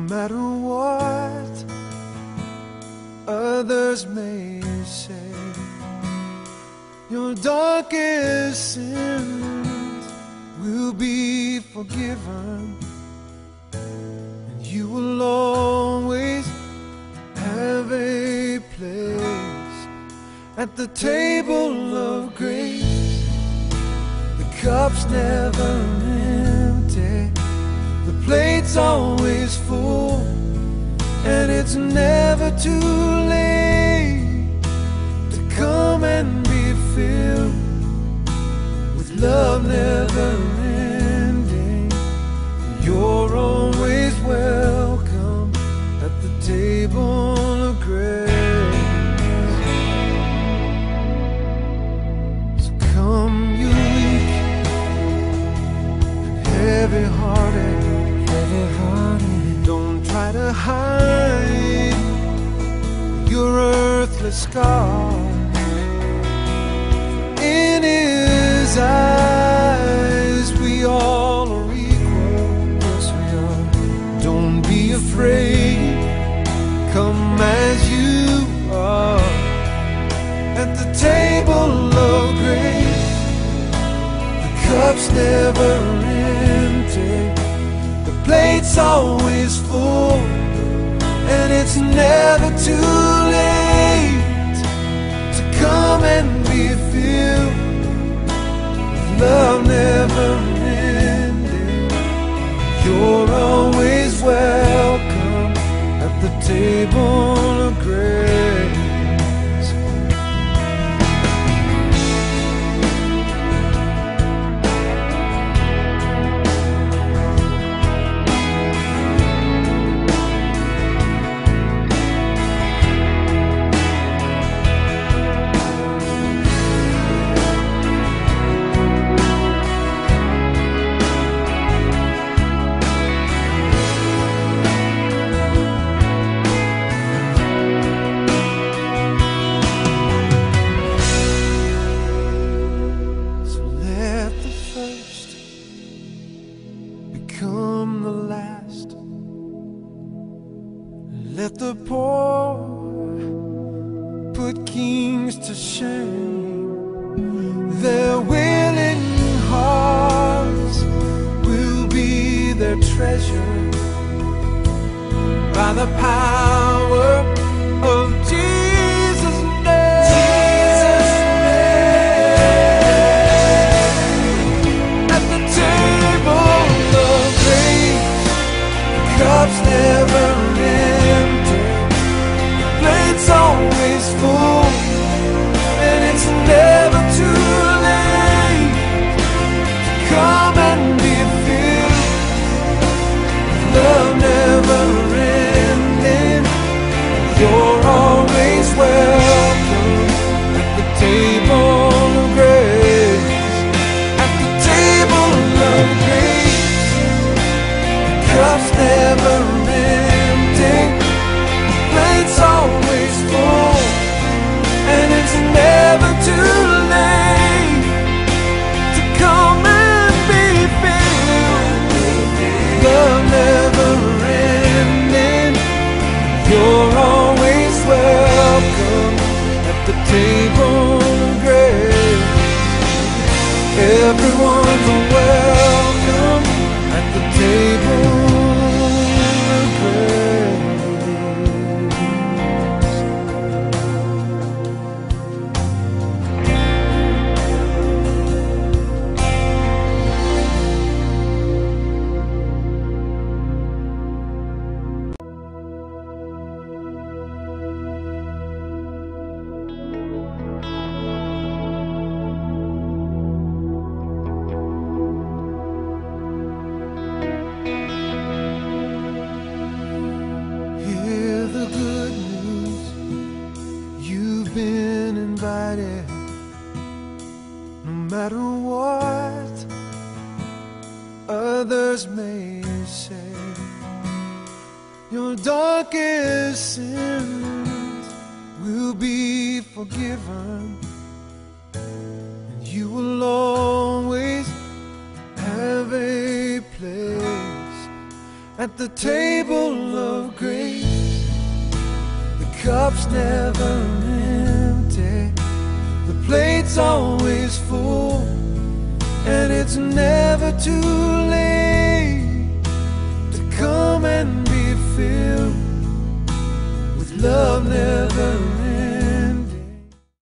matter what others may say, your darkest sins will be forgiven, and you will always have a place at the table of grace. The cup's never empty, the plate's always full, and it's never too late to come and be filled with love never ending. You're always welcome at the table of grace. So come, you weak and heavy-hearted, don't try to hide your earthly scars. In His eyes we all are equal. Yes, we are. Don't be afraid, come as you are at the table of grace. The cup's never empty, the plate's always full, and it's never too late to come and be filled with love never ending. You're always welcome at the table of grace. Become the last. Let the poor put kings to shame. Their willing hearts will be their treasure by the power of Jesus' name. At the table of grace, the cup's never empty, the plate's always full, and it's never too late to come and be filled with love never ending. You're always welcome at the table of grace. At the table of grace, the cup's never empty, the plate's always full, and it's never too late to come and be filled. Love never ending. You're always welcome at the table of grace. Everyone's welcome at the table of grace. Hear the good news, you've been invited. No matter what others may say, your darkest sins will be forgiven, and you will always have a place at the table of grace. The cup's never empty, the plate's always full, and it's never too late to come and be filled with love never